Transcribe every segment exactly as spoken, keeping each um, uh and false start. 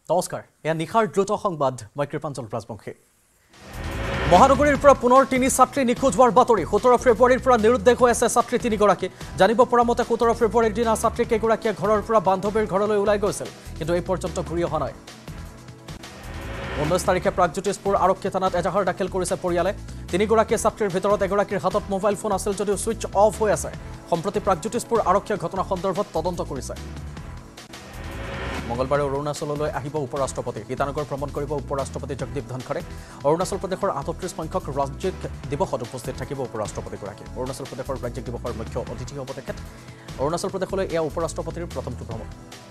নমস্কাৰ এয়া নিখাৰ দ্ৰুত সংবাদ মই কৃপাঞ্চল ৰাজবংশী মহানগৰীৰ পৰা পুনৰ তিনি ছাত্ৰী নিখোজ হোৱাৰ বাতৰি সোতৰ ফেব্ৰুৱাৰীৰ পৰা নিৰুদ্দেশ হৈ আছে ছাত্ৰী তিনিগৰাকী জানিব পৰা মতে সোতৰ ফেব্ৰুৱাৰীৰ দিনা ছাত্ৰী কেইগৰাকীয়ে ঘৰৰ পৰা বান্ধৱীৰ ঘৰলৈ ওলাই গৈছিল কিন্তু এই পৰ্যন্ত ঘূৰি অহা নাই ঊনৈছ তাৰিখে প্ৰাগজ্যোতিষপুৰ আৰক্ষী থানাত এজাহাৰ দাখিল কৰিছে পৰিয়ালে তিনিগৰাকী ছাত্ৰীৰ ভিতৰত এগৰাকীৰ হাতত মোবাইল ফোন আছিল যদিও সুইচ অফ হৈ আছে সম্প্ৰতি প্ৰাগজ্যোতিষপুৰ আৰক্ষীয়ে ঘটনা সন্দৰ্ভত তদন্ত কৰিছে মঙ্গলবাৰে অৰুণাচললৈ আহিব উপৰাষ্ট্ৰপতি ইটানগৰ ভ্ৰমণ কৰিব উপৰাষ্ট্ৰপতি জগদীপ ধনখৰে অৰুণাচল প্ৰদেশৰ আঠত্ৰিছ সংখ্যক ৰাজ্যিক দিৱসত উপস্থিত থাকিব উপৰাষ্ট্ৰপতিগৰাকী অৰুণাচল প্ৰদেশৰ ৰাজ্যিক দিৱসৰ মুখ্য অতিথি হ'ব তেখেত অৰুণাচল প্ৰদেশলৈ এয়া উপৰাষ্ট্ৰপতিৰ প্ৰথমটো ভ্ৰমণ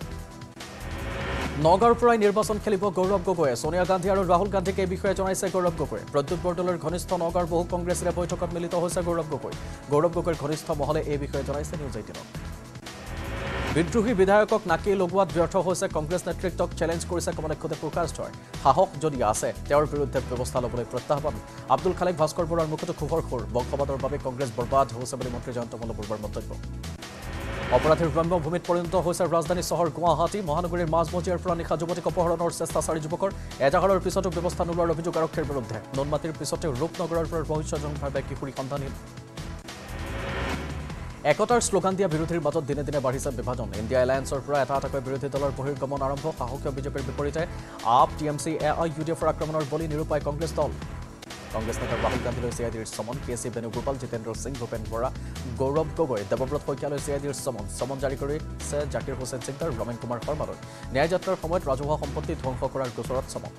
নগাঁৱৰ পৰাই নিৰ্বাচন খেলিব গৌৰৱ গগৈয়ে সোনিয়া গান্ধী আৰু ৰাহুল গান্ধীক এই বিষয়ে জনাইছে গৌৰৱ গগৈয়ে প্ৰদ্যুৎ বৰদলৈৰ ঘনিষ্ঠ নগাঁৱৰ বহু কংগ্ৰেছীৰে বৈঠকত মিলিত হৈছে গৌৰৱ গগৈ গৌৰৱ গগৈৰ ঘনিষ্ঠ মহলে এই বিষয়ে জনাইছে নিউজ এইটিনক বিদ্ৰোহী বিধায়কক নাকি লগোৱাত ব্যৰ্থ হৈছে কংগ্ৰেছ নেতৃত্বক চ্যালেঞ্জ কৰিছে কমলেশ প্ৰকাশ জয় সাহস যদি আছে তেওঁৰ বিৰুদ্ধে ব্যৱস্থা ল'বলৈ প্ৰত্যাহ্বান আব্দুল খালেক ভাস্কৰ বৰুৱাৰ মুখতো ক্ষোভৰ সুৰ বংশবাদৰ বাবে কংগ্ৰেছ বৰবাদ হৈছে বুলি মন্ত্ৰী জয়ন্ত মল্লবৰুৱাৰ মন্তব্য অপৰাধীৰ গ্ৰাম্য ভূমিত পৰিণত হৈছে ৰাজধানী চহৰ গুৱাহাটী মহানগৰীৰ মাজমজিয়াৰ পৰা নিশা যুৱতীক অপহৰণৰ চেষ্টা চাৰি যুৱকৰ এজাহাৰৰ পিছতো ব্যৱস্থা নোলোৱাৰ অভিযোগ আৰক্ষীৰ বিৰুদ্ধে নুনমাটিৰ পিছতে ৰূপনগৰৰ পৰা ৰহস্যজনকভাৱে কিশোৰী সন্ধানহীন একতাৰ শ্লোগান দিয়া বিৰোধীৰ মাজত দিনে দিনে বাঢ়িছে বিভাজন ইণ্ডিয়া এলায়েন্সৰ পৰা এটা এটাকৈ বিৰোধী দলৰ বহিৰ্গমন আৰম্ভ সাহসীয় বিজেপিৰ বিপৰীতে AAP T M C A I U D এফৰ আক্ৰমণৰ বলি নিৰূপায় কংগ্ৰেছ দল কংগ্ৰেছ নেতা ৰাহুল গান্ধীলৈ চি আই ডিৰ চমন কে চি বেণুগোপাল জিতেন্দ্ৰ সিং ভূপেন বৰা গৌৰৱ গগৈ দেৱব্ৰত শইকীয়ালৈ চি আই ডিৰ চমন চমন জাৰি কৰিছে জাকিৰ হোসেন সিকদাৰ ৰমেন কুমাৰ শৰ্মালৈ ন্যায়যাত্ৰাৰ সময়ত ৰাজহুৱা সম্পত্তি ধ্বংস কৰাৰ গোচৰত চমন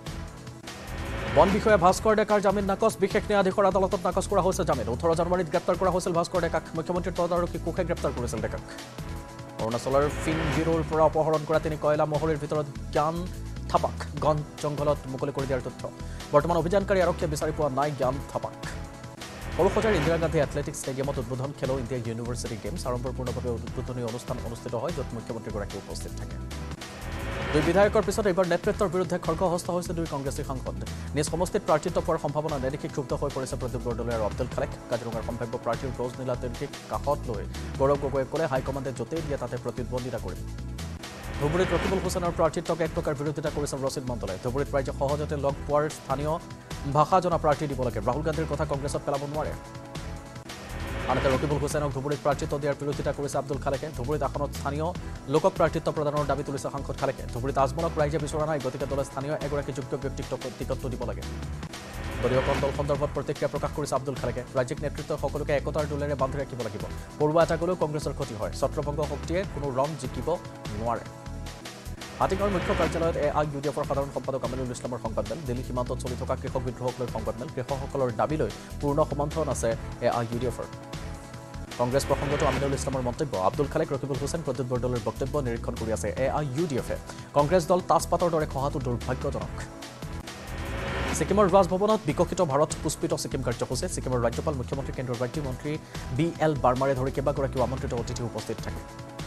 বন বিষয়া ভাস্কৰ ডেকাৰ জামিন নাকচ বিশেষ ন্যায়াধীশৰ আদালতত নাকচ কৰা হৈছে জামিন ওঠৰ জানুৱাৰীত গ্ৰেপ্তাৰ কৰা হৈছিল ভাস্কৰ ডেকাক মুখ্যমন্ত্ৰীৰ তদাৰকী কোষে গ্ৰেপ্তাৰ কৰিছিল ডেকাক অৰুণাচলৰ ফিন জিৰোৰ পৰা অপহৰণ কৰা তিনি কয়লা মহৰীৰ ভিতৰত জ্ঞান থাপাক গণ জংঘলত মুকলি কৰি দিয়াৰ তথ্য বৰ্তমান অভিযানকাৰী আৰক্ষীয়ে বিচাৰি পোৱা নাই জ্ঞান থাপাক সৰুসজাইৰ ইন্দিৰা গান্ধী এথলেটিক্স ষ্টেডিয়ামত উদ্বোধন খেলো ইণ্ডিয়া ইউনিভাৰ্চিটি গেমছ আড়ম্বৰপূৰ্ণভাৱে উদ্বোধনী অনুষ্ঠান অনুষ্ঠিত হয় য'ত মুখ্যমন্ত্ৰীগৰাকী উপস্থিত থাকে দুই বিধায়কৰ পিছত এইবাৰ নেতৃত্বৰ বিৰুদ্ধে খৰ্গহস্ত হৈছে দুই কংগ্ৰেছী সাংসদ নিজ সমষ্টিত প্ৰাৰ্থিত্ব পোৱাৰ সম্ভাৱনা নেদেখি ক্ষুব্ধ হৈ পৰিছে প্ৰদ্যুৎ বৰদলৈ আৰু আব্দুল খালেক কাজিৰঙাৰ সম্ভাৱ্য প্ৰাৰ্থীৰ ৰজ নীলা তিৰ্কীক কাষত লৈ গৌৰৱ গগৈয়ে ক'লে হাইকমাণ্ডে য'তেই দিয়ে তাতে প্ৰতিদ্বন্দ্বিতা কৰিম ধুবুৰীত ৰকিবুল হুছেইনৰ প্ৰাৰ্থিত্বক এক প্ৰকাৰ বিৰোধিতা কৰিছে ৰচিদ মণ্ডলে ধুবুৰীত ৰাইজে সহজতে লগ পোৱাৰ স্থানীয় ভাষা জনা প্ৰাৰ্থী দিব লাগে ৰাহুল গান্ধীৰ কথা কংগ্ৰেছত পেলাব নোৱাৰে আনহাতে ৰকিবুল হুছেইনক ধুবুৰীত প্ৰাৰ্থিত্ব দিয়াৰ বিৰোধিতা কৰিছে আব্দুল খালেকে ধুবুৰীত আসনত স্থানীয় লোকক প্ৰাৰ্থিত্ব প্ৰদানৰ দাবী তুলিছে সাংসদ খালেকে ধুবুৰীত আজমলক ৰাইজে বিচৰা নাই গতিকে দলে স্থানীয় এগৰাকী যোগ্য ব্যক্তিক টিকটটো দিব লাগে দলীয় কণ্ডল সন্দৰ্ভত প্ৰতিক্ৰিয়া প্ৰকাশ কৰিছে আব্দুল খালেকে ৰাজ্যিক নেতৃত্বৰ সকলোকে একতাৰ দোলেৰে বান্ধি ৰাখিব লাগিব পৰুৱা এটা গ'লেও কংগ্ৰেছৰ ক্ষতি হয় ছত্ৰভংগ শক্তিয়ে কোনো ৰং জিকিব নোৱাৰে হাতীগাঁৱৰ মুখ্য কাৰ্যালয়ত এ আই ইউ ডি এফৰ সাধাৰণ সম্পাদক আমিনুল ইছলামৰ সংবাদমেল দিল্লী সীমান্তত চলি থকা কৃষক বিদ্ৰোহক লৈ সংবাদমেল কৃষকসকলৰ দাবীলৈ পূৰ্ণ সমৰ্থন আছে এ আই ইউ ডি এফৰ কংগ্ৰেছ প্ৰসংগতো আমিনুল ইছলামৰ মন্তব্য আব্দুল খালেক ৰকিবুল হুছেইন প্ৰদ্যুৎ বৰদলৈৰ বক্তব্য নিৰীক্ষণ কৰি আছে এ আই ইউ ডি এফে কংগ্ৰেছ দল তাজপাতৰ দৰে খহাটো দুৰ্ভাগ্যজনক ছিকিমৰ ৰাজভৱনত বিকশিত ভাৰত পুষ্পিত ছিকিম কাৰ্যসূচী ছিকিমৰ ৰাজ্যপাল মুখ্যমন্ত্ৰী কেন্দ্ৰীয় ৰাজ্যমন্ত্ৰী বি এল বাৰ্মাৰে ধৰি কেইবাগৰাকীও আমন্ত্ৰিত অতিথি উপস্থিত থাকে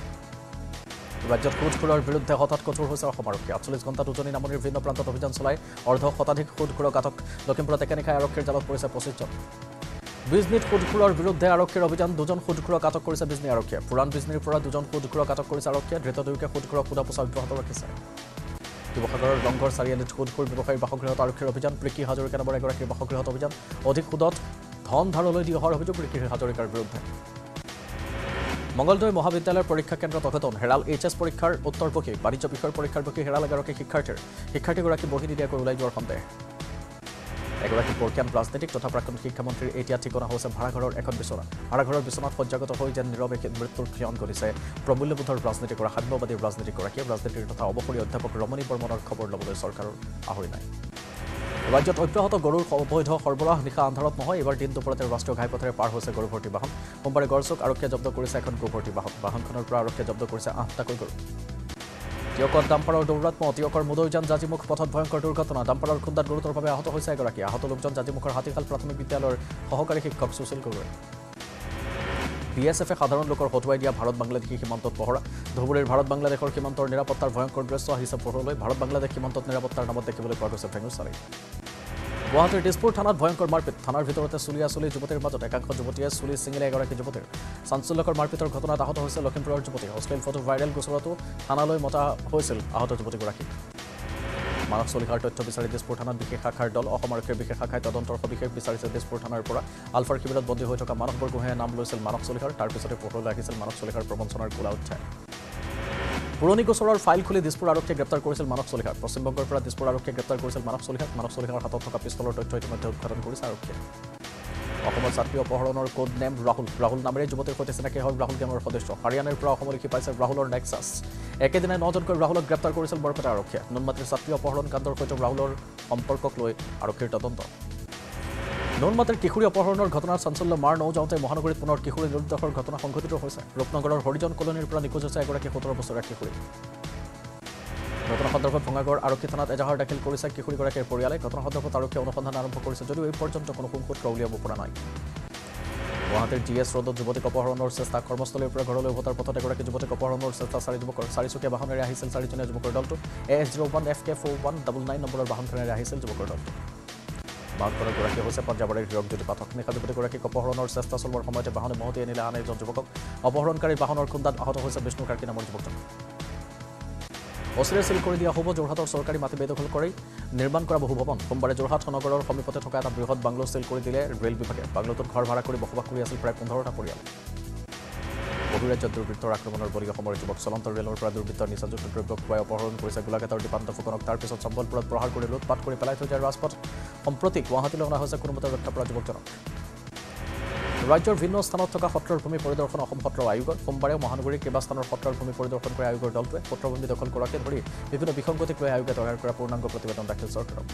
ৰাজ্যত সুদখোৰৰ বিৰুদ্ধে হঠাৎ কঠোৰ হৈছে অসম আৰক্ষী আঠচল্লিছ ঘণ্টাত উজনি নামনিৰ ভিন্ন প্ৰান্তত অভিযান চলাই অৰ্ধ শতাধিক সুদখোৰক আটক লখিমপুৰত একেনিশাই আৰক্ষীৰ জালত পৰিছে পঁচিছজন বিজনীত সুদখোৰৰ বিৰুদ্ধে আৰক্ষীৰ অভিযান দুজন সুদখোৰক আটক কৰিছে বিজনী আৰক্ষীয়ে পুৰাণ বিজনীৰ পৰা দুজন সুদখোৰক আটক কৰিছে আৰক্ষীয়ে ধৃত দুয়োকে সুদখোৰক সোধা পোছা অব্যাহত ৰাখিছে শিৱসাগৰৰ ৰংঘৰ চাৰিআলিত সুদখোৰ ব্যৱসায়ীৰ বাসগৃহত আৰক্ষীৰ অভিযান প্ৰিকি হাজৰিকা নামৰ এগৰাকীৰ বাসগৃহত অভিযান অধিক সুদত ধন ধাৰলৈ দি অহাৰ অভিযোগ প্ৰিকি হাজৰিকাৰ বিৰুদ্ধে মঙ্গলদৈ মহাবিদ্যালয়ৰ পৰীক্ষা কেন্দ্ৰত অঘটন হেৰাল এইচ এছ পৰীক্ষাৰ উত্তৰ বকি বাণিজ্য বিষয়ৰ পৰীক্ষাৰ বকি হেৰাল এগৰাকী শিক্ষাৰ্থীৰ শিক্ষাৰ্থীগৰাকী বহি নিদিয়াকৈ ওলাই যোৱাৰ সন্দেহ এগৰাকী পৰ্কিয়ান ৰাজনীতিক তথা প্ৰাক্তন শিক্ষামন্ত্ৰীৰ এতিয়া ঠিকনা হৈছে ভাড়াঘৰৰ এখন বিচনা ভাড়াঘৰৰ বিচনাত সজ্জাগত হৈ যেন নীৰৱে মৃত্যুৰ ক্ষয়ন ঘটিছে প্ৰমূল্যবোধৰ ৰাজনীতি কৰা সাম্যবাদী ৰাজনীতিগৰাকীয়ে ৰাজনীতিৰ তথা অৱসৰী অধ্যাপক ৰমণী বৰ্মনৰ খবৰ ল'বলৈ চৰকাৰৰ আহৰি নাই ৰাজ্যত অব্যাহত গৰুৰ অবৈধ সৰবৰাহ নিশা আন্ধাৰত নহয় এইবাৰ দিন দুপৰতে ৰাষ্ট্ৰীয় ঘাইপথেৰে পাৰ হৈছে গৰু ভৰ্তি বাহন সোমবাৰে গড়চুক আৰক্ষীয়ে জব্দ কৰিছে এখন গৰু ভৰ্তি বাহন বাহনখনৰ পৰা আৰক্ষীয়ে জব্দ কৰিছে আঠটাকৈ গৰু টিয়কত ডাম্পাৰৰ দৌৰাত্ম টিয়কৰ মুদৈজান জাজিমুখ পথত ভয়ংকৰ দুৰ্ঘটনা ডাম্পাৰৰ খুন্দাত গুৰুতৰভাৱে আহত হৈছে এগৰাকী আহত লোকজন জাজিমুখৰ হাতীখাল প্ৰাথমিক বিদ্যালয়ৰ সহকাৰী শিক্ষক সুশীল গগৈ বি এছ এফে সাধাৰণ লোকৰ হতুৱাই দিয়া ভাৰত বাংলাদেশী সীমান্তত পহৰা ধুবুৰীৰ ভাৰত বাংলাদেশৰ সীমান্তৰ নিৰাপত্তাৰ ভয়ংকৰ দৃশ্য আহিছে পোহৰলৈ ভাৰত বাংলাদেশ সীমান্তত নিৰাপত্তাৰ নামত দেখিবলৈ পোৱা গৈছে ভেঙু চালি গুৱাহাটীৰ দিছপুৰ থানাত ভয়ংকৰ মাৰপিট থানাৰ ভিতৰতে চুলিয়া চুলি যুৱতীৰ মাজত একাংশ যুৱতীয়ে চুলি ছিঙিলে এগৰাকী যুৱতীৰ চাঞ্চল্যকৰ মাৰপিটৰ ঘটনাত আহত হৈছে লখিমপুৰৰ যুৱতী অশ্লীল ফটো ভাইৰেল গোচৰতো থানালৈ মতা হৈছিল আহত যুৱতীগৰাকী মানস চলিহাৰ তথ্য বিচাৰি দিছপুৰ থানাত বিশেষ শাখাৰ দল অসম আৰক্ষীৰ বিশেষ শাখাই তদন্তৰ সবিশেষ বিচাৰিছে দিছপুৰ থানাৰ পৰা আলফাৰ শিবিৰত বন্দী হৈ থকা মানস বৰগোহাঁয়ে নাম লৈছিল মানস চলিহাৰ তাৰ পিছতে পোহৰলৈ আহিছিল মানস চলিহাৰ প্ৰবঞ্চনাৰ কোলা উঠাই পুৰণি গোচৰৰ ফাইল খুলি দিছপুৰ আৰক্ষীয়ে গ্ৰেপ্তাৰ কৰিছিল মানস চলিহাৰ পশ্চিমবংগৰ পৰা দিছপুৰ আৰক্ষীয়ে গ্ৰেপ্তাৰ কৰিছিল মানস চলিহাৰ মানস চলিহাৰ হাতত থকা পিস্তলৰ তথ্য ইতিমধ্যে উদ্ঘাটন কৰিছে আৰক্ষীয়ে অসমৰ ছাত্ৰী অপহৰণৰ কোড নেম ৰাহুল ৰাহুল নামেৰে যুৱতীৰ সৈতে চিনাকি হ'ল ৰাহুল গেঙৰ সদস্য হাৰিয়ানাৰ পৰা অসমলৈ পাইছে ৰাহুলৰ নেক্সাছ একেদিনাই নজনকৈ ৰাহুলক গ্ৰেপ্তাৰ কৰিছিল বৰপেটা আৰক্ষীয়ে নুনমাটিৰ ছাত্ৰী অপহৰণ কাণ্ডৰ সৈতে ৰাহুলৰ সম্পৰ্কক লৈ আৰক্ষীৰ তদন্ত নুনমাটিৰ কিশোৰী অপহৰণৰ ঘটনাৰ চাঞ্চল্য মাৰ নৌ যাওঁতে মহানগৰীত পুনৰ কিশোৰী নিৰুদ্দেশৰ ঘটনা সংঘটিত হৈছে ৰূপনগৰৰ হৰিজন কলনীৰ পৰা নিখোজ হৈছে এগৰাকী সোতৰ বছৰীয়া কিশোৰী ঘটনা সন্দৰ্ভত ভঙাগড় আৰক্ষী থানাত এজাহাৰ দাখিল কৰিছে কিশোৰীগৰাকীৰ পৰিয়ালে ঘটনা সন্দৰ্ভত আৰক্ষীয়ে অনুসন্ধান আৰম্ভ কৰিছে যদিও এই পৰ্যন্ত কোনো সুসূত্ৰ উলিয়াব পৰা নাই গুৱাহাটীৰ জি এছ ৰোডত যুৱতীক অপহৰণৰ চেষ্টা কৰ্মস্থলীৰ পৰা ঘৰলৈ উভতাৰ পথত এগৰাকী যুৱতীক অপহৰণৰ চেষ্টা চাৰি যুৱকৰ চাৰিচকীয়া বাহনেৰে আহিছিল চাৰিজনীয়া যুৱকৰ দলটো A S zero' one F K four one double nine নম্বৰৰ বাহনখনেৰে আহিছিল যুৱকৰ দলটো বাহনখনৰ গৰাকী হৈছে পঞ্জাৱৰ হীৰকজ্যোতি পাঠক নিশা যুৱতীগৰাকীক অপহৰণৰ চেষ্টা চলোৱাৰ সময়তে বাহনে মহতি আনিলে আন এজন যুৱকক অপহৰণকাৰী বাহনৰ খুন্দাত আহত হৈছে বিষ্ণু কাৰ্কী নামৰ যুৱকজন অচিৰে চিল কৰি দিয়া হ'ব যোৰহাটৰ চৰকাৰী মাটি বেদখল কৰি নিৰ্মাণ কৰা বহু ভৱন সোমবাৰে যোৰহাট নগৰৰ সমীপতে থকা এটা বৃহৎ বাংলো চিল কৰি দিলে ৰেল বিভাগে বাংলোটোত ঘৰ ভাড়া কৰি বসবাস কৰি আছিল প্ৰায় পোন্ধৰটা পৰিয়াল বহিৰাজ্যত দুৰ্বৃত্তৰ আক্ৰমণৰ বলি অসমৰ যুৱক চলন্ত ৰেলৰ পৰা দুৰ্বৃত্তৰ নিচাযুক্ত দ্ৰব্য খুৱাই অপহৰণ কৰিছে গোলাঘাটৰ দীপান্ত ফুকনক তাৰ পিছত চম্বলপুৰত প্ৰহাৰ কৰি লুটপাট কৰি পেলাই থৈ যায় ৰাজপথ সম্প্ৰতি গুৱাহাটীলৈ অনা হৈছে কোনোমতে ৰক্ষা পৰা যুৱকজনক ৰাজ্যৰ ভিন্ন স্থানত থকা সত্ৰৰ ভূমি পৰিদৰ্শন অসম সত্ৰ আয়োগৰ সোমবাৰে মহানগৰীৰ কেইবাস্থানৰ সত্ৰৰ ভূমি পৰিদৰ্শন কৰা আয়োগৰ দলটোৱে সত্ৰভূমি দখল কৰাকে ধৰি বিভিন্ন বিসংগতিক লৈ আয়োগে তৈয়াৰ কৰা পূৰ্ণাংগ প্ৰতিবেদন দাখিল চৰকাৰক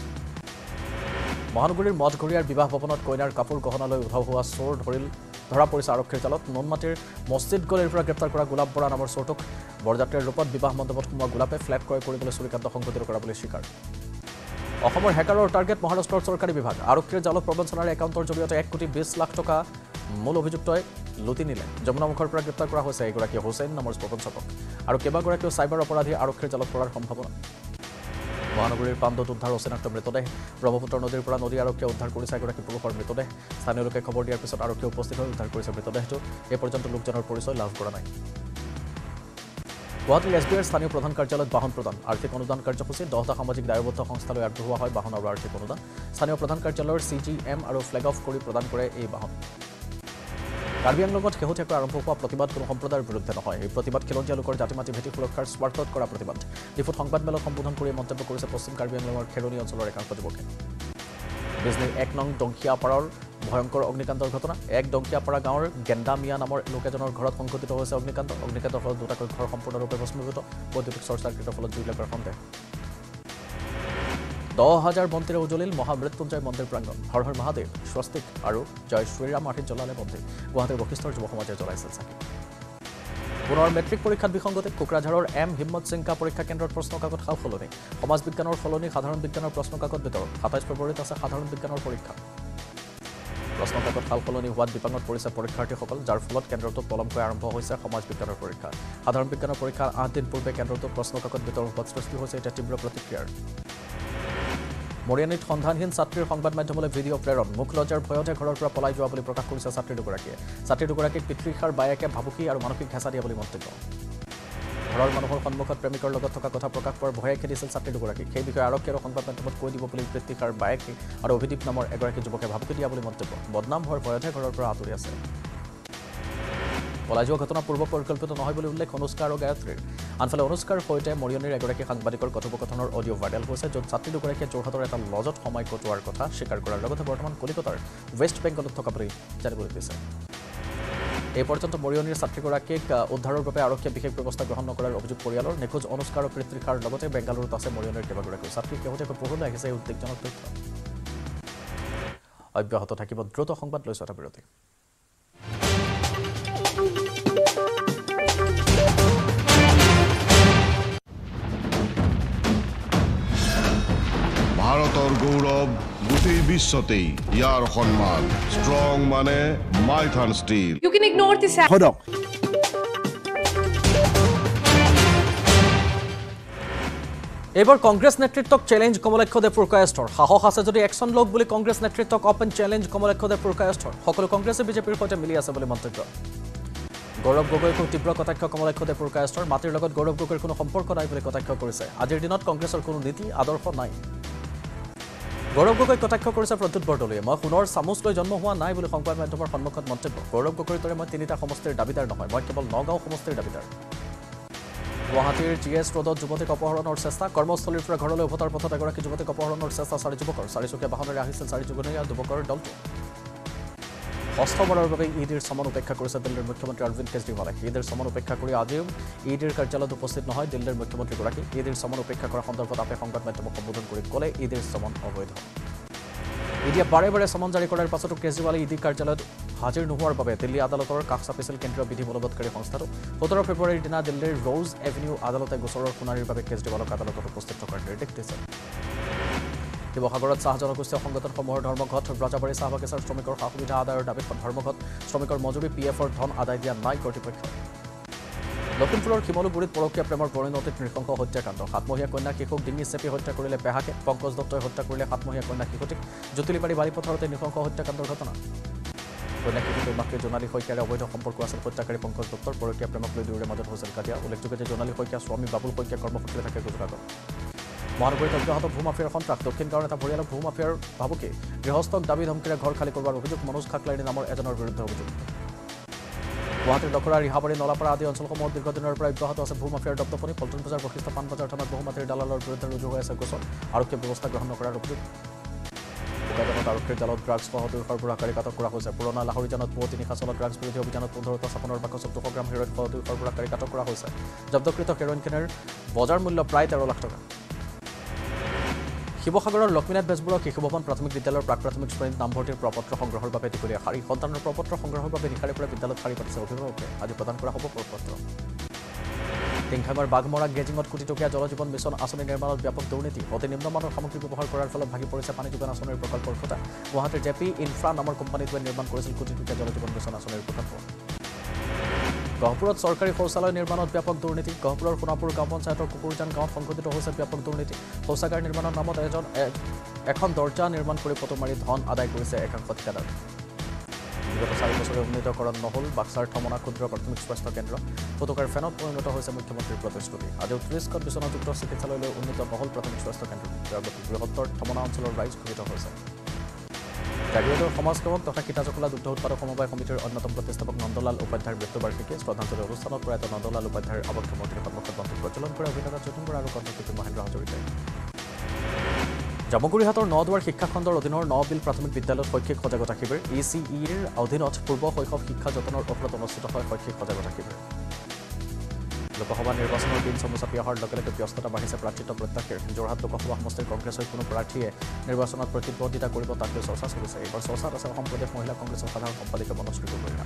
মহানগৰীৰ মঠঘৰীয়াৰ বিবাহ ভৱনত কইনাৰ কাপোৰ গহনালৈ উধাও হোৱা চোৰ ধৰিল ধৰা পৰিছে আৰক্ষীৰ জালত নুনমাটিৰ মছজিদ গলিৰ পৰা গ্ৰেপ্তাৰ কৰা গোলাপ বৰা নামৰ চোৰটোক বৰযাত্ৰীৰ ৰূপত বিবাহ মণ্ডপত সোমোৱা গোলাপে ফ্লেট ক্ৰয় কৰিবলৈ চুৰিকাণ্ড সংঘটিত কৰা বুলি স্বীকাৰ অসমৰ হেকাৰৰ টাৰ্গেট মহাৰাষ্ট্ৰৰ চৰকাৰী বিভাগ আৰক্ষীৰ জালত প্ৰবঞ্চনাৰে একাউণ্টৰ জৰিয়তে এক কোটি বিশ লাখ টকা মূল অভিযুক্তই লুটি নিলে যমুনামুখৰ পৰা গ্ৰেপ্তাৰ কৰা হৈছে এগৰাকী হুছেইন নামৰ প্ৰবঞ্চকক আৰু কেইবাগৰাকীও চাইবাৰ অপৰাধী আৰক্ষীৰ জালত পৰাৰ সম্ভাৱনা মহানগৰীৰ পাণ্ডত উদ্ধাৰ অচিনাক্ত মৃতদেহ ব্ৰহ্মপুত্ৰ নদীৰ পৰা নদী আৰক্ষীয়ে উদ্ধাৰ কৰিছে এগৰাকী পুৰুষৰ মৃতদেহ স্থানীয় লোকে খবৰ দিয়াৰ পিছত আৰক্ষীয়ে উপস্থিত হৈ উদ্ধাৰ কৰিছে মৃতদেহটো এই পৰ্যন্ত লোকজনৰ পৰিচয় লাভ কৰা নাই গুৱাহাটীৰ এছ বি আইৰ স্থানীয় প্ৰধান কাৰ্যালয়ত বাহন প্ৰদান আৰ্থিক অনুদান কাৰ্যসূচী দহটা সামাজিক দায়বদ্ধ সংস্থালৈ আগবঢ়োৱা হয় বাহন আৰু আৰ্থিক অনুদান স্থানীয় প্ৰধান কাৰ্যালয়ৰ চি জি এম আৰু ফ্লেগ অফ কৰি প্ৰদান কৰে এই বাহন কাৰ্বি আংলঙত শেহতীয়াকৈ আৰম্ভ হোৱা প্ৰতিবাদ কোনো সম্প্ৰদায়ৰ বিৰুদ্ধে নহয় এই প্ৰতিবাদ খিলঞ্জীয়া লোকৰ জাতি মাটি ভেটি সুৰক্ষাৰ স্বাৰ্থত কৰা প্ৰতিবাদ ডিফুত সংবাদমেলত সম্বোধন কৰি মন্তব্য কৰিছে পশ্চিম কাৰ্বি আংলঙৰ খেৰণি অঞ্চলৰ একাংশ যুৱকে বিজনীৰ এক নং ডংকিয়াপাৰাৰ ভয়ংকৰ অগ্নিকাণ্ডৰ ঘটনা এক ডংকিয়াপাৰা গাঁৱৰ গেণ্ডা মিয়া নামৰ লোক এজনৰ ঘৰত সংঘটিত হৈছে অগ্নিকাণ্ড অগ্নিকাণ্ডৰ ফলত দুটাকৈ ঘৰ সম্পূৰ্ণৰূপে ভস্মীভূত বৈদ্যুতিক চৰ্ট চাৰ্কিটৰ ফলত জুই লগাৰ সন্দেহ দহ হাজাৰ বন্তিৰে উজ্বলিল মহামৃত্যুঞ্জয় মন্দিৰ প্ৰাংগণ হৰ হৰ মহাদেৱ স্বস্তিক আৰু জয় শ্ৰীৰাম আৰ্হিত জ্বলালে বন্তি গুৱাহাটীৰ বশিষ্ঠৰ যুৱ সমাজে জ্বলাইছিল চাকি পুনৰ মেট্ৰিক পৰীক্ষাত বিসংগতি কোকৰাঝাৰৰ এম হিম্মত সিংকা পৰীক্ষা কেন্দ্ৰত প্ৰশ্ন কাকত সাল সলনি সমাজ বিজ্ঞানৰ সলনি সাধাৰণ বিজ্ঞানৰ প্ৰশ্ন কাকত বিতৰণ সাতাইছ ফেব্ৰুৱাৰীত আছে সাধাৰণ বিজ্ঞানৰ পৰীক্ষা প্ৰশ্ন কাকত সাল সলনি হোৱাত বিপাঙত পৰিছে পৰীক্ষাৰ্থীসকল যাৰ ফলত কেন্দ্ৰটোত পলমকৈ আৰম্ভ হৈছে সমাজ বিজ্ঞানৰ পৰীক্ষা সাধাৰণ বিজ্ঞানৰ পৰীক্ষা আঠ দিন পূৰ্বে কেন্দ্ৰটোত প্ৰশ্ন কাকত বিতৰণ হোৱাত সৃষ্টি হৈছে এতিয়া তীব্ৰ প্ৰতিক্ৰিয়াৰ মৰিয়ানীত সন্ধানহীন ছাত্ৰীৰ সংবাদ মাধ্যমলৈ ভিডিঅ' প্ৰেৰণ মুখ লজ্জাৰ ভয়তে ঘৰৰ পৰা পলাই যোৱা বুলি প্ৰকাশ কৰিছে ছাত্ৰী দুগৰাকীয়ে ছাত্ৰী দুগৰাকীক পিতৃষাৰ বায়েকে ভাবুকি আৰু মানসিক হেঁচা দিয়া বুলি মন্তব্য ঘৰৰ মানুহৰ সন্মুখত প্ৰেমিকৰ লগত থকা কথা প্ৰকাশ পোৱাৰ ভয়ে খেদিছিল ছাত্ৰী দুগৰাকীক সেই বিষয়ে আৰক্ষী আৰু সংবাদ মাধ্যমত কৈ দিব বুলি পিতৃষাৰ বায়েকে আৰু অভিদীপ নামৰ এগৰাকী যুৱকে ভাবুকি দিয়া বুলি মন্তব্য বদনাম হোৱাৰ ভয়তে ঘৰৰ পৰা আঁতৰি আছে পলাই যোৱা ঘটনা পূৰ্ব পৰিকল্পিত নহয় বুলি উল্লেখ অনুষ্কা আৰু গায়ত্ৰীৰ আনফালে অনুষ্কাৰ সৈতে মৰিয়নীৰ এগৰাকী সাংবাদিকৰ কথোপকথনৰ অডিঅ' ভাইৰেল হৈছে য'ত ছাত্ৰী দুগৰাকীয়ে যোৰহাটৰ এটা লজত সময় কটোৱাৰ কথা স্বীকাৰ কৰাৰ লগতে বৰ্তমান কলিকতাৰ ৱেষ্ট বেংগলত থকা বুলি জানিবলৈ দিছে এই পৰ্যন্ত মৰিয়নীৰ ছাত্ৰীগৰাকীক উদ্ধাৰৰ বাবে আৰক্ষীয়ে বিশেষ ব্যৱস্থা গ্ৰহণ নকৰাৰ অভিযোগ পৰিয়ালৰ নিখোজ অনুষ্কাৰ আৰু পিতৃষাৰ লগতে বেংগালুৰুত আছে মৰিয়নীৰ কেইবাগৰাকী ছাত্ৰী শেহতীয়াকৈ পোহৰলৈ আহিছে এই উদ্বেগজনক তথ্য অব্যাহত থাকিব দ্ৰুত সংবাদ লৈছো এটা বিৰতি ভাৰতৰ গৌৰৱ গোটেই বিশ্বতেই ইয়াৰ সন্মান ষ্ট্ৰং মানে Maithan steel You can ignore this. Hold on. এবাৰ কংগ্ৰেছ নেতৃত্বক চ্যালেঞ্জ কমলাক্ষ দেপুৰ কায়স্থৰ সাহস আছে যদি একশন লোক বুলি কংগ্ৰেছ নেতৃত্বক অপেন চ্যালেঞ্জ কমলাক্ষ দেপুৰ কায়স্থৰ সকলো কংগ্ৰেছে বিজেপিৰ সৈতে মিলি আছে বুলি মন্তব্য গৌৰৱ গগৈক তীব্ৰ কটাক্ষ কমলাক্ষতে পুৰকায়স্থৰ মাটিৰ লগত গৌৰৱ গগৈৰ কোনো সম্পৰ্ক নাই বুলি কটাক্ষ কৰিছে আজিৰ দিনত কংগ্ৰেছৰ কোনো নীতি আদৰ্শ নাই গৌৰৱ গগৈক কটাক্ষ কৰিছে প্ৰদ্যুৎ বৰদলৈয়ে মই সোণৰ চামুচ লৈ জন্ম হোৱা নাই বুলি সংবাদ মাধ্যমৰ সন্মুখত মন্তব্য গৌৰৱ গগৈৰ দৰে মই তিনিটা সমষ্টিৰ দাবীদাৰ নহয় মই কেৱল নগাঁও সমষ্টিৰ দাবীদাৰ গুৱাহাটীৰ জি এছ ৰোডত যুৱতীক অপহৰণৰ চেষ্টা কৰ্মস্থলীৰ পৰা ঘৰলৈ উভতাৰ পথত এগৰাকী যুৱতীক অপহৰণৰ চেষ্টা চাৰি যুৱকৰ চাৰিচকীয়া বাহনেৰে আহিছিল চাৰি যুগনীয়া যুৱকৰ দলটো ষষ্ঠবাৰৰ বাবে ইডিৰ সমন উপেক্ষা কৰিছে দিল্লীৰ মুখ্যমন্ত্ৰী অৰবিন্দ কেজৰিৱালে ইডিৰ সমন উপেক্ষা কৰি আজিও ইডিৰ কাৰ্যালয়ত উপস্থিত নহয় দিল্লীৰ মুখ্যমন্ত্ৰীগৰাকী ইডিৰ সমন উপেক্ষা কৰাৰ সন্দৰ্ভত আপে সংবাদ মাধ্যমক সম্বোধন কৰি ক'লে ইডিৰ সমন অবৈধ ইডিয়ে বাৰে বাৰে সমন জাৰি কৰাৰ পাছতো কেজৰিৱালে ইডি কাৰ্যালয়ত হাজিৰ নোহোৱাৰ বাবে দিল্লী আদালতৰ কাষ চাপিছিল কেন্দ্ৰীয় বিধি বলবৎকাৰী সংস্থাটো সোতৰ ফেব্ৰুৱাৰীৰ দিনা দিল্লীৰ ৰ'জ এভিনিউ আদালতে গোচৰৰ শুনানিৰ বাবে কেজৰিৱালক আদালতত উপস্থিত থকাৰ নিৰ্দেশ দিছে শিৱসাগৰত চাহ জনগোষ্ঠীয় সংগঠনসমূহৰ ধৰ্মঘট ৰাজাবাৰী চাহ বাগিচাৰ শ্ৰমিকৰ সা সুবিধা আদায়ৰ দাবীত ধৰ্মঘট শ্ৰমিকৰ মজুৰি পি এফৰ ধন আদায় দিয়া নাই কৰ্তৃপক্ষ লখিমপুৰৰ শিমলুগুৰিত পৰকীয়া প্ৰেমৰ পৰিণতিত নৃশংস হত্যাকাণ্ড সাতমহীয়া কন্যা শিশুক ডিঙি চেপি হত্যা কৰিলে পেহাকে পংকজ দত্তই হত্যা কৰিলে সাতমহীয়া কন্যা শিশুটিক জ্যোতিলিবাৰী বাৰীপথাৰতে নৃশংস হত্যাকাণ্ডৰ ঘটনা কন্যা শিশুটিৰ মাতৃ জোনালী শইকীয়াৰে অবৈধ সম্পৰ্ক আছিল হত্যাকাৰী পংকজ দত্তৰ পৰকীয়া প্ৰেমক লৈ দুয়োৰে মাজত হৈছিল কাজিয়া উল্লেখযোগ্য যে জোনালী শইকীয়া স্বামী বাবুল শইকীয়া কৰ্মসূত্ৰে থাকে গুজৰাটত মহানগৰীত অব্যাহত ভূ মাফিয়াৰ সন্ত্ৰাস দক্ষিণ গাঁৱৰ এটা পৰিয়ালক ভূ মাফিয়াৰ ভাবুকি গৃহস্থক দাবী ধমকিৰে ঘৰ খালী কৰোৱাৰ অভিযোগ মনোজ খাকলাইনী নামৰ এজনৰ বিৰুদ্ধে অভিযোগ গুৱাহাটীৰ লখৰা ৰিহাবাৰী নলাপাৰা আদি অঞ্চলসমূহত দীৰ্ঘদিনৰ পৰা অব্যাহত আছে ভূ মাফিয়াৰ দপ্তপনি পল্টন বজাৰ বশিষ্ঠ পাণবজাৰ থানাত বহু মাটিৰ দালালৰ বিৰুদ্ধে ৰুজু হৈ আছে গোচৰ আৰক্ষীয়ে ব্যৱস্থা গ্ৰহণ নকৰাৰ অভিযোগ বোকাজানত আৰক্ষীৰ জালত ড্ৰাগছসহ দুই সৰবৰাহকাৰীক আটক কৰা হৈছে পুৰণা লাহৰীজানত পুৱতি নিশা চলা ড্ৰাগছ বিৰোধী অভিযানত পোন্ধৰটা স্থাপনৰ বাকচত দুশ গ্ৰাম হেৰইনসহ দুই সৰবৰাহকাৰীক আটক কৰা হৈছে জব্দকৃত হেৰইনখিনিৰ বজাৰ মূল্য প্ৰায় তেৰ লাখ টকা শিৱসাগৰৰ লক্ষ্মীনাথ বেজবৰুৱা শিশু ভৱন প্ৰাথমিক বিদ্যালয়ৰ প্ৰাক প্ৰাথমিক শ্ৰেণীত নামভৰ্তিৰ প্ৰপত্ৰ সংগ্ৰহৰ বাবে দীঘলীয়া শাৰী সন্তানৰ প্ৰপত্ৰ সংগ্ৰহৰ বাবে নিশাৰে পৰা বিদ্যালয়ত শাৰী পাতিছে অভিভাৱকে আজি প্ৰদান কৰা হ'ব প্ৰপত্ৰ টিংখাঙৰ বাঘমৰা গেজিঙত কোটি টকীয়া জল জীৱন মিছন আঁচনি নিৰ্মাণত ব্যাপক দুৰ্নীতি অতি নিম্নমানৰ সামগ্ৰী ব্যৱহাৰ কৰাৰ ফলত ভাগি পৰিছে পানী যোগান আঁচনিৰ প্ৰকল্পৰ খুঁটা গুৱাহাটীৰ জে পি ইনফ্ৰা নামৰ কোম্পানীটোৱে নিৰ্মাণ কৰিছিল কোটি টকীয়া জল জীৱন মিছন আঁচনিৰ প্ৰকল্প গহপুৰত চৰকাৰী শৌচালয় নিৰ্মাণত ব্যাপক দুৰ্নীতি গহপুৰৰ সোণাপুৰ গাঁও পঞ্চায়তৰ কুকুৰজান গাঁৱত সংঘটিত হৈছে ব্যাপক দুৰ্নীতি শৌচাগাৰ নিৰ্মাণৰ নামত এজন এখন দৰ্জা নিৰ্মাণ কৰি ফটো মাৰি ধন আদায় কৰিছে একাংশ ঠিকাদাৰ বিগত চাৰি বছৰে উন্নীতকৰণ নহ'ল বাক্সাৰ থমনা ক্ষুদ্ৰ প্ৰাথমিক স্বাস্থ্য কেন্দ্ৰ ফটোকাৰ ফেনত পৰিণত হৈছে মুখ্যমন্ত্ৰীৰ প্ৰতিশ্ৰুতি আজিও ত্ৰিছখন বিচনাযুক্ত চিকিৎসালয়লৈ উন্নীত নহ'ল প্ৰাথমিক স্বাস্থ্য কেন্দ্ৰ ইয়াৰ প্ৰতি বৃহত্তৰ থমনা অঞ্চলৰ ৰাইজ ক্ষুভিত হৈছে জাগিৰোডৰ সমাজসেৱক তথা সীতাজকলা দুগ্ধ উৎপাদক সমবায় সমিতিৰ অন্যতম প্ৰতিষ্ঠাপক নন্দলাল উপাধ্যায়ৰ মৃত্যুবাৰ্ষিকী শ্ৰদ্ধাঞ্জলি অনুষ্ঠানত প্ৰয়াত নন্দলাল উপাধ্যায়ৰ আবদ্ধ মূৰ্তিৰ সন্মুখত বন্তি প্ৰজ্বলন কৰে অভিনেতা যতীন বৰা আৰু কণ্ঠশিল্পী মহেন্দ্ৰ হাজৰিকাই জামুগুৰিহাটৰ নদুৱাৰ শিক্ষাখণ্ডৰ অধীনৰ ন বিল প্ৰাথমিক বিদ্যালয়ত শৈক্ষিক সজাগতা শিবিৰ ই চি ইৰ অধীনত পূৰ্ব শৈশৱ শিক্ষা যতনৰ ওপৰত অনুষ্ঠিত হয় শৈক্ষিক সজাগতা শিবিৰ লোকসভা নিৰ্বাচনৰ দিন চমু চাপি অহাৰ লগে লগে ব্যস্ততা বাঢ়িছে প্ৰাৰ্থিত্ব প্ৰত্যাশীৰ যোৰহাট লোকসভা সমষ্টিৰ কংগ্ৰেছৰ কোনো প্ৰাৰ্থীয়ে নিৰ্বাচনত প্ৰতিদ্বন্দ্বিতা কৰিব তাক লৈ চৰ্চা চলিছে এইবাৰ চৰ্চাত আছে অসম প্ৰদেশ মহিলা কংগ্ৰেছৰ সাধাৰণ সম্পাদিকা বনশ্ৰী গগৈৰ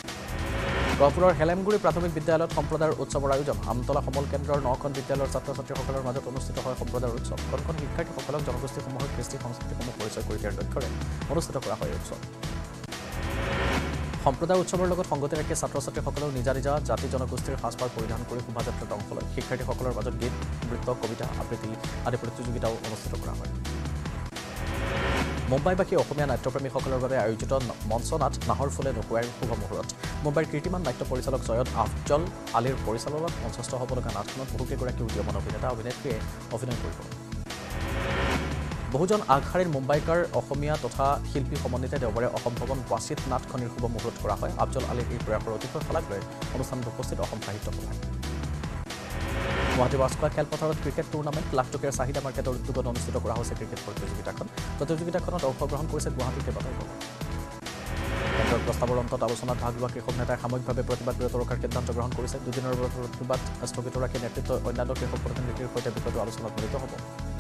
গহপুৰৰ হেলেমগুৰি প্ৰাথমিক বিদ্যালয়ত সম্প্ৰদায়ৰ উৎসৱৰ আয়োজন আমতলা সমল কেন্দ্ৰৰ নখন বিদ্যালয়ৰ ছাত্ৰ ছাত্ৰীসকলৰ মাজত অনুষ্ঠিত হয় সম্প্ৰদায়ৰ উৎসৱ কণকণ শিক্ষাৰ্থীসকলক জনগোষ্ঠীসমূহৰ কৃষ্টি সংস্কৃতিসমূহ পৰিচয় কৰি দিয়াৰ লক্ষ্যৰে অনুষ্ঠিত কৰা হয় উৎসৱ সম্প্ৰদায় উৎসৱৰ লগত সংগতি ৰাখি ছাত্ৰ ছাত্ৰীসকলেও নিজা নিজা জাতি জনগোষ্ঠীৰ সাজপাৰ পৰিধান কৰি শোভাযাত্ৰাত অংশ লয় শিক্ষাৰ্থীসকলৰ মাজত গীত নৃত্য কবিতা আবৃত্তি আদি প্ৰতিযোগিতাও অনুষ্ঠিত কৰা হয় মুম্বাইবাসী অসমীয়া নাট্যপ্ৰেমীসকলৰ বাবে আয়োজিত মঞ্চনাট নাহৰ ফুলে নুশুৱাইৰ শুভ মুহূৰ্ত মুম্বাইৰ কীৰ্তিমান নাট্য পৰিচালক চৈয়দ আফজল আলীৰ পৰিচালনাত মঞ্চস্থ হ'ব লগা নাটখনত বহুকেইগৰাকী উদীয়মান অভিনেতা অভিনেত্ৰীয়ে অভিনয় কৰিব বহুজন আগশাৰীৰ মুম্বাইকাৰ অসমীয়া তথা শিল্পী সমন্বিতে দেওবাৰে অসম ভৱন ৱাচিত নাটখনিৰ শুভ মুহূৰ্ত কৰা হয় আফজল আলীৰ এই প্ৰয়াসৰ অতিশয় শলাগ লৈ অনুষ্ঠানত উপস্থিত অসম সাহিত্য সভা গুৱাহাটী ৱাস্কোৱা খেলপথাৰত ক্ৰিকেট টুৰ্ণামেণ্ট লাখ টকীয়া চাহিদা মাৰ্কেটৰ উদ্যোগত অনুষ্ঠিত কৰা হৈছে ক্ৰিকেট প্ৰতিযোগিতাখন প্ৰতিযোগিতাখনত অংশগ্ৰহণ কৰিছে গুৱাহাটীৰ কেইবাটাও দল কেন্দ্ৰৰ প্ৰস্তাৱৰ অন্তত আলোচনাত ভাগ লোৱা কৃষক নেতাই সাময়িকভাৱে প্ৰতিবাদ বিৰত ৰখাৰ সিদ্ধান্ত গ্ৰহণ কৰিছে দুদিনৰ বাবে প্ৰতিবাদ স্থগিত ৰাখি নেতৃত্বই অন্যান্য কৃষক প্ৰতিনিধিৰ সৈতে বিষয়টো আলোচনাত মিলিত হ'ব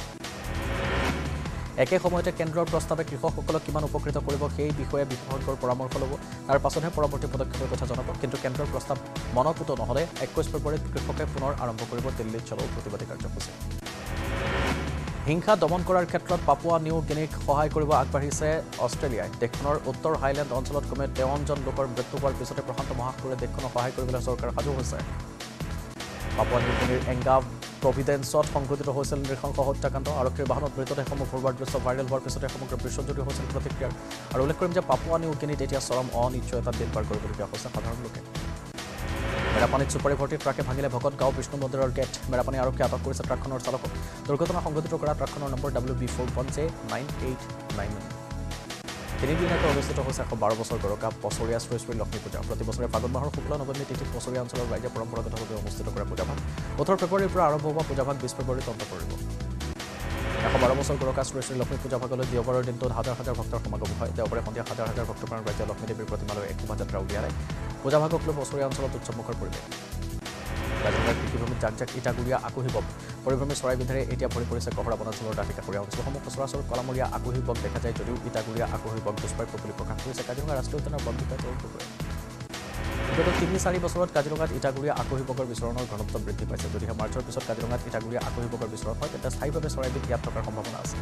একে সময়তে কেন্দ্ৰৰ প্ৰস্তাৱে কৃষকসকলক কিমান উপকৃত কৰিব সেই বিষয়ে বিশেষজ্ঞৰ পৰামৰ্শ ল'ব তাৰ পাছতহে পৰৱৰ্তী পদক্ষেপৰ কথা জনাব কিন্তু কেন্দ্ৰৰ প্ৰস্তাৱ মনপুত নহ'লে একৈছ ফেব্ৰুৱাৰীত কৃষকে পুনৰ আৰম্ভ কৰিব দিল্লীত চলোৱা প্ৰতিবাদী কাৰ্যসূচী হিংসা দমন কৰাৰ ক্ষেত্ৰত পাপুৱা নিউ গিনিক সহায় কৰিব আগবাঢ়িছে অষ্ট্ৰেলিয়াই দেশখনৰ উত্তৰ হাইলেণ্ড অঞ্চলত কমে তেৱন্নজন লোকৰ মৃত্যু হোৱাৰ পিছতে প্ৰশান্ত মহাসাগৰে দেশখনক সহায় কৰিবলৈ চৰকাৰ সাজু হৈছে পাপুৱা নিউ গিনিৰ এংগা প্ৰভিডেন্সত সংঘটিত হৈছিল নৃশংস হত্যাকাণ্ড আৰক্ষীৰ বাহনত মৃতদেহসমূহ ভৰোৱাৰ দৃশ্য ভাইৰেল হোৱাৰ পিছতে সমগ্ৰ বিশ্বজুৰি হৈছিল প্ৰতিক্ৰিয়াৰ আৰু উল্লেখ কৰিম যে পাপুৱা নিউ গিনিত এতিয়া চৰম অনিশ্চয়তাত দিন পাৰ কৰিবলগীয়া হৈছে সাধাৰণ লোকে মেৰাপানীত চুপাৰী ভৰ্তি ট্ৰাকে ভাঙিলে ভকত গাঁও বিষ্ণু মন্দিৰৰ গেট মেৰাপানী আৰক্ষীয়ে আটক কৰিছে ট্ৰাকখনৰ চালকক দুৰ্ঘটনা সংঘটিত কৰা ট্ৰাকখনৰ নম্বৰ W B four one J nine eight nine তিনিদিনীয়াকৈ অনুষ্ঠিত হৈছে এশ বাৰ বছৰ গৰকা বছৰীয়া শ্ৰী শ্ৰী লক্ষ্মী পূজা প্ৰতি বছৰে ফাগুন মাহৰ শুক্ল নৱমী তিথিত বছৰীয়া অঞ্চলৰ ৰাইজে পৰম্পৰাগতভাৱে অনুষ্ঠিত কৰা পূজাভাগ ওঠৰ ফেব্ৰুৱাৰীৰ পৰা আৰম্ভ হোৱা পূজাভাগ বিছ ফেব্ৰুৱাৰীত অন্ত পৰিব এশ বাৰ বছৰ গৰকা শ্ৰী শ্ৰী লক্ষ্মী পূজাভাগলৈ দেওবাৰৰ দিনটোত হাজাৰ হাজাৰ ভক্তৰ সমাগম হয় দেওবাৰে সন্ধিয়া হাজাৰ হাজাৰ ভক্তপ্ৰাণ ৰাজ্যৰ লক্ষ্মী দেৱীৰ প্ৰতিমালৈ এক শোভাযাত্ৰা উলিয়ালে পূজাভাগক লৈ বছৰীয়া অঞ্চলত উৎসৱমুখৰ পৰিৱেশ কাজিৰঙাৰ কৃষিভূমিত জাক জাক ইটাগুৰিয়া আকুহি বক পৰিভ্ৰমী চৰাইবিধেৰে এতিয়া ভৰি পৰিছে কহৰা বনাঞ্চলৰ দাঁতি কাষৰীয়া অঞ্চলসমূহ সচৰাচৰ কলামৰীয়া আকুহি বক দেখা যায় যদিও ইটাগুৰিয়া আকুহি বক দুষ্প্ৰাপ্য বুলি প্ৰকাশ কৰিছে কাজিৰঙা ৰাষ্ট্ৰীয় উদ্যানৰ বন বিভাগে তদন্ত কৰে বিগত তিনি চাৰি বছৰত কাজিৰঙাত ইটাগুৰিয়া আকুহি বকৰ বিচৰণৰ ঘনত্ব বৃদ্ধি পাইছে যদিহে মাৰ্চৰ পিছত কাজিৰঙাত ইটাগুৰিয়া আকুহি বকৰ বিচৰণ হয় তেন্তে স্থায়ীভাৱে চৰাইবিধ ইয়াত থকাৰ সম্ভাৱনা আছে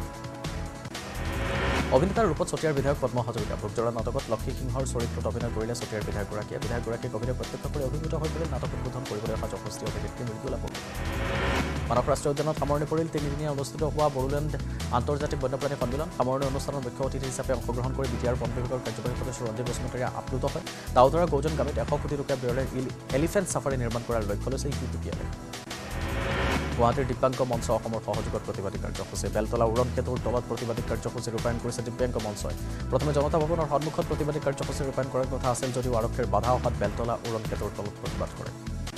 অভিনেতাৰ ৰূপত চতিয়াৰ বিধায়ক পদ্ম হাজৰিকা ভোগজৰা নাটকত লক্ষী সিংহৰ চৰিত্ৰত অভিনয় কৰিলে চতিয়াৰ বিধায়কগৰাকীয়ে বিধায়কগৰাকীক অভিনয় প্ৰত্যক্ষ কৰি অভিভূত হৈ পৰিল নাটক উদ্বোধন কৰিবলৈ অহা যশস্বী অভিনেত্ৰী মৃদুলা বড়ো মানস ৰাষ্ট্ৰীয় উদ্যানত সামৰণি পৰিল তিনিদিনীয়া অনুষ্ঠিত হোৱা বড়োলেণ্ড আন্তৰ্জাতিক বন্যপ্ৰাণী সন্মিলন সামৰণি অনুষ্ঠানত মুখ্য অতিথি হিচাপে অংশগ্ৰহণ কৰি বি টি আৰ বন বিভাগৰ কাৰ্যবাহী সদস্য ৰঞ্জিত বসুমতাৰীয়ে আপ্লুত হয় দাউদৰা গৌজন গামীত এশ কোটি টকীয়া ব্যয়েৰে এলিফেণ্ট চাফাৰী নিৰ্মাণ কৰাৰ লক্ষ্য লৈছে ইউ পি পি এলে গুৱাহাটীৰ দিব্যাংগ মঞ্চ অসমৰ সহযোগত প্ৰতিবাদী কাৰ্যসূচী বেলতলা উৰণ সেতুৰ তলত প্ৰতিবাদী কাৰ্যসূচী ৰূপায়ণ কৰিছে দিব্যাংগ মঞ্চই প্ৰথমে জনতা ভৱনৰ সন্মুখত প্ৰতিবাদী কাৰ্যসূচী ৰূপায়ণ কৰাৰ কথা আছিল যদিও আৰক্ষীৰ বাধা অহাত বেলতলা উৰণ সেতুৰ তলত প্ৰতিবাদ কৰে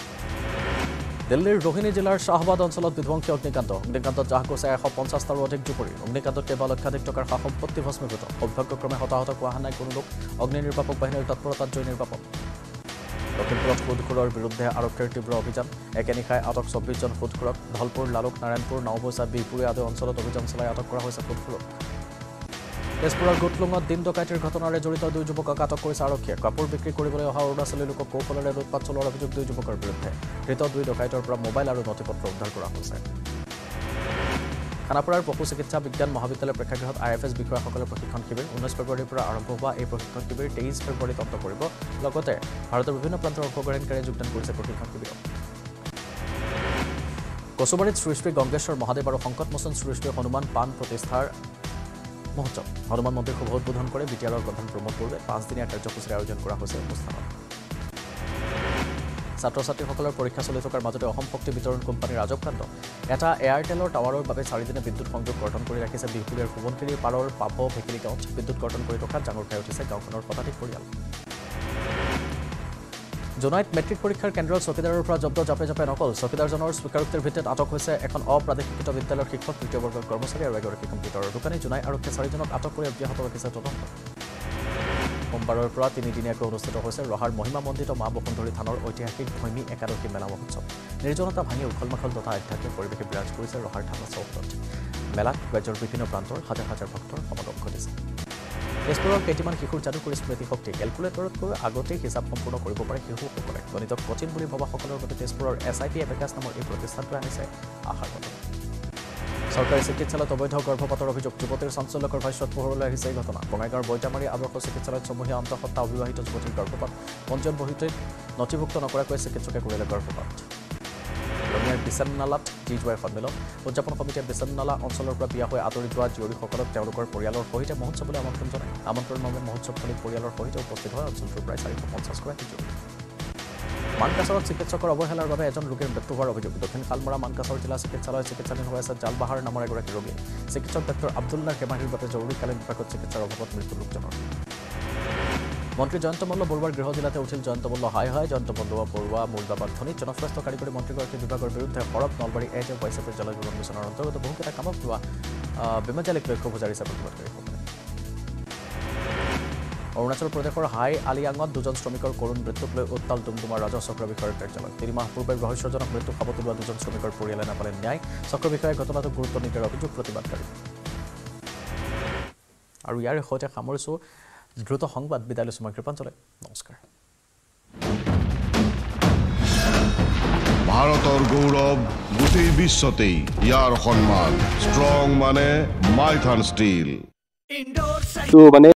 দিল্লীৰ ৰোহিণী জিলাৰ শ্বাহবাদ অঞ্চলত বিধ্বংসী অগ্নিকাণ্ড অগ্নিকাণ্ডত জাহ গৈছে এশ পঞ্চাছটাৰো অধিক জুপুৰি অগ্নিকাণ্ডত কেইবা লক্ষাধিক টকাৰ সা সম্পত্তি ভস্মীভূত সৌভাগ্যক্ৰমে হতাহত হোৱা নাই কোনো লোক অগ্নি নিৰ্বাপক বাহিনীৰ তৎপৰতাত জয় নিৰ্বাপক লখিমপুৰত সুদখোৰৰ বিৰুদ্ধে আৰক্ষীৰ তীব্ৰ অভিযান একে নিশাই আটক চৌব্বিছজন সুদখোৰক ধলপুৰ লালুক নাৰায়ণপুৰ নৱবৈচা বিহপুৰী আদি অঞ্চলত অভিযান চলাই আটক কৰা হৈছে সুদখোৰক তেজপুৰৰ গোটলুঙত দিন ডকাইতিৰ ঘটনাৰে জড়িত দুই যুৱকক আটক কৰিছে আৰক্ষীয়ে কাপোৰ বিক্ৰী কৰিবলৈ অহা অৰুণাচলী লোকক কৌশলেৰে লুটপাত চলোৱাৰ অভিযোগ দুই যুৱকৰ বিৰুদ্ধে ধৃত দুই ডকাইতৰ পৰা মোবাইল আৰু নথিপত্ৰ উদ্ধাৰ কৰা হৈছে খানাপাৰাৰ পশু চিকিৎসা বিজ্ঞান মহাবিদ্যালয় প্ৰেক্ষাগৃহত আই এফ এছ বিষয়াসকলৰ প্ৰশিক্ষণ শিবিৰ ঊনৈছ ফেব্ৰুৱাৰীৰ পৰা আৰম্ভ হোৱা এই প্ৰশিক্ষণ শিবিৰ তেইছ ফেব্ৰুৱাৰীত অন্ত পৰিব লগতে ভাৰতৰ বিভিন্ন প্ৰান্তৰ অংশগ্ৰহণকাৰীয়ে যোগদান কৰিছে প্ৰশিক্ষণ শিবিৰত কচুবাৰীত শ্ৰী শ্ৰী গংগেশ্বৰ মহাদেৱ আৰু সংকটমোচন শ্ৰী শ্ৰী হনুমান পাণ প্ৰতিষ্ঠাৰ মহোৎসৱ হনুমান মন্দিৰ শুভ উদ্বোধন কৰে বি টি আৰৰ প্ৰধান প্ৰমোদ বড়োৱে পাঁচদিনীয়া কাৰ্যসূচীৰ আয়োজন কৰা হৈছে অনুষ্ঠানত ছাত্ৰ ছাত্ৰীসকলৰ পৰীক্ষা চলি থকাৰ মাজতে অসম শক্তি বিতৰণ কোম্পানীৰ ৰাজকাণ্ড এটা এয়াৰটেলৰ টাৱাৰৰ বাবে চাৰিদিনীয়া বিদ্যুৎ সংযোগ কৰ্তন কৰি ৰাখিছে বিহপুৰীৰ সোৱণশিৰিৰ পাৰৰ পাভ ভেকিলি গাঁৱত বিদ্যুৎ কৰ্তন কৰি ৰখাত ডাঙৰ খাই উঠিছে গাঁওখনৰ শতাধিক পৰিয়াল জোনাইত মেট্ৰিক পৰীক্ষাৰ কেন্দ্ৰৰ চকীদাৰৰ পৰা জব্দ জাপে জাপে নকল চকীদাৰজনৰ স্বীকাৰোক্তিৰ ভিত্তিত আটক হৈছে এখন অপ্ৰাদেশিকৃত বিদ্যালয়ৰ শিক্ষক তৃতীয় বৰ্গৰ কৰ্মচাৰী আৰু এগৰাকী কম্পিউটাৰৰ দোকানী জোনাই আৰক্ষীয়ে চাৰিজনক আটক কৰি অব্যাহত ৰাখিছে তদন্ত সোমবাৰৰ পৰা তিনিদিনীয়াকৈ অনুষ্ঠিত হৈছে ৰহাৰ মহিমামণ্ডিত মা বসুন্ধৰী থানৰ ঐতিহাসিক ভৈমী একাদশী মেলা মহোৎসৱ নিৰ্জনতা ভাঙি উখল মাখল তথা আধ্যাত্মিক পৰিৱেশে বিৰাজ কৰিছে ৰহাৰ থানা চৌহদত মেলাত ৰাজ্যৰ বিভিন্ন প্ৰান্তৰ হাজাৰ হাজাৰ ভক্তৰ সমাগম ঘটিছে তেজপুৰৰ কেইটামান শিশুৰ যাদুকৰী স্মৃতি শক্তি কেলকুলেটৰতকৈ আগতেই হিচাপ সম্পূৰ্ণ কৰিব পাৰে শিশুসকলে গণিতক কঠিন বুলি ভবাসকলৰ বাবে তেজপুৰৰ এছ আই পি এবেকাছ নামৰ এই প্ৰতিষ্ঠানটোৱে আনিছে আশাৰ কথা চৰকাৰী চিকিৎসালয়ত অবৈধ গৰ্ভপাতৰ অভিযোগ যুৱতীৰ চাঞ্চল্যকৰ ভাষ্যত পোহৰলৈ আহিছে এই ঘটনা বঙাইগাঁৱৰ বৈজামাৰী আদৰ্শ চিকিৎসালয়ত চমুহীয়া অন্তঃসত্ত্বা অবিবাহিত যুৱতীৰ গৰ্ভপাত পঞ্জীয়ন বহীটোত নথিভুক্ত নকৰাকৈ চিকিৎসকে কৰিলে গৰ্ভপাত ৰঙিয়াৰ বিছাননালাত জি জোৱাই সন্মিলন উদযাপন সমিতিয়ে বিছাননালা অঞ্চলৰ পৰা বিয়া হৈ আঁতৰি যোৱা জীয়ৰীসকলক তেওঁলোকৰ পৰিয়ালৰ সৈতে মহোৎসৱলৈ আমন্ত্ৰণ জনায় আমন্ত্ৰণ মৰ্মে মহোৎসৱস্থলীত পৰিয়ালৰ সৈতে উপস্থিত হয় অঞ্চলটোৰ প্ৰায় চাৰিশ পঞ্চাছগৰাকী জীয়ৰী মানকাছাৰত চিকিৎসকৰ অৱহেলাৰ বাবে এজন ৰোগীৰ মৃত্যু হোৱাৰ অভিযোগ দক্ষিণ শালমৰা মানকাছৰ জিলা চিকিৎসালয়ত চিকিৎসাধীন হৈ আছে জালবাহাৰ নামৰ এগৰাকী ৰোগী চিকিৎসক ডাক্তৰ আব্দুল্লাৰ হেমাহিৰ বাবে জৰুৰীকালীন বিভাগত চিকিৎসাৰ অভাৱত মৃত্যু লোকজনৰ মন্ত্ৰী জয়ন্ত মল্ল বৰুৱাৰ গৃহ জিলাতে উঠিল জয়ন্ত মল্ল হাই হাই জয়ন্ত মল্ল বৰুৱা মূলবাবাদ ধ্বনিত জনস্বাস্থ্য কাৰিকৰী মন্ত্ৰীগৰাকীৰ বিভাগৰ বিৰুদ্ধে সৰব নলবাৰী এ জে ৱাইচিপিৰ জল জীৱন মিছনৰ অন্তৰ্গত বহুকেইটা কামক লোৱা বেমেজালিক লক্ষ্য গুজাৰিছে প্ৰতিবাদকাৰীসকলে অৰুণাচল প্ৰদেশৰ হাই আলিয়াঙত দুজন শ্ৰমিকৰ কৰুণ মৃত্যুক লৈ উত্তাল ডুমডুমা ৰাজহ চক্ৰ বিষয়াৰ কাৰ্যালয় তিনি মাহ পূৰ্বে ৰহস্যজনক মৃত্যু খাব তোলোৱা দুজন শ্ৰমিকৰ পৰিয়ালে নাপালে ন্যায় চক্ৰ বিষয়াই ঘটনাটোক গুৰুত্ব নিদিয়াৰ অভিযোগ প্ৰতিবাদকাৰী আৰু ইয়াৰ সৈতে সামৰিছোঁ দ্ৰুত সংবাদ বিদায় লৈছোঁ মই কৃপাঞ্জলে নমস্কাৰ ভাৰতৰ গৌৰৱ গোটেই বিশ্বতেই ইয়াৰ সন্মান ষ্ট্ৰং মানে মাইথান ষ্টীল তো মানে